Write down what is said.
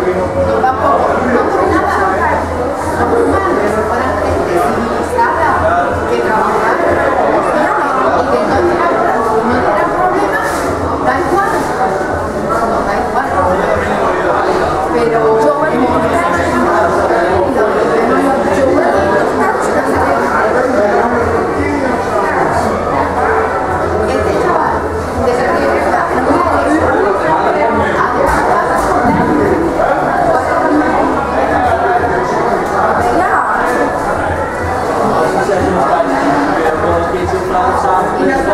No, tampoco, no por nada. No por nada, pero fuera gente civilizada que trabajara y que no tuviera problemas, da igual. No, da igual. Pero yo este chaval, desde que y